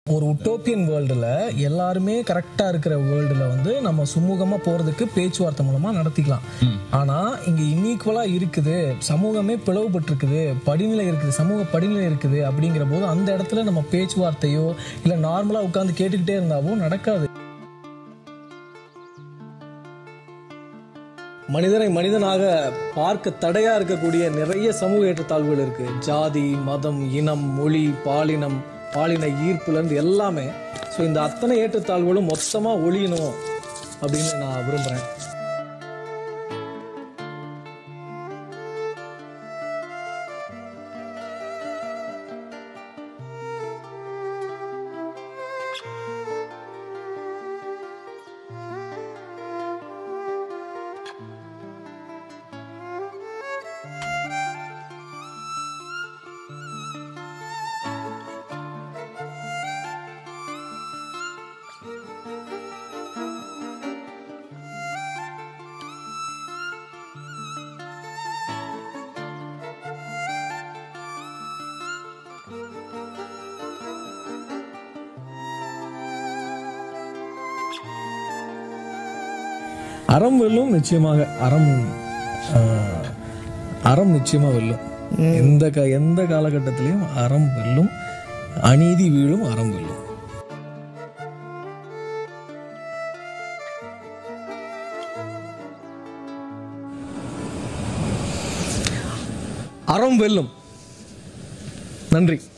ஒரு உட்டோப்பியன் வேர்ல்டில் எல்லாருமே கரெக்டாக இருக்கிற வேர்ல்டில் வந்து நம்ம சுமூகமாக போகிறதுக்கு பேச்சுவார்த்தை மூலமாக நடத்திக்கலாம். ஆனால் இங்கே இன்ஈக்குவலாக இருக்குது, சமூகமே பிளவுபட்டிருக்குது, படிநிலை இருக்குது, சமூக படிநிலை இருக்குது. அப்படிங்கிற போது அந்த இடத்துல நம்ம பேச்சுவார்த்தையோ இல்லை நார்மலாக உட்காந்து கேட்டுக்கிட்டே இருந்தாவோ நடக்காது. மனிதனை மனிதனாக பார்க்க தடையா இருக்கக்கூடிய நிறைய சமூக ஏற்றத்தாழ்வுகள் இருக்கு. ஜாதி, மதம், இனம், மொழி, பாலின ஈர்ப்புல இருந்து எல்லாமே. ஸோ இந்த அத்தனை ஏற்றத்தாழ்வுகளும் மொத்தமா ஒழியணும் அப்படின்னு நான் விரும்புறேன். அறம் வெல்லும், நிச்சயமாக அறம் நிச்சயமா வெல்லும். எந்த காலகட்டத்திலையும் அறம் வெல்லும், அநீதி வீழும், அறம் வெல்லும். அறம் வெல்லும். நன்றி.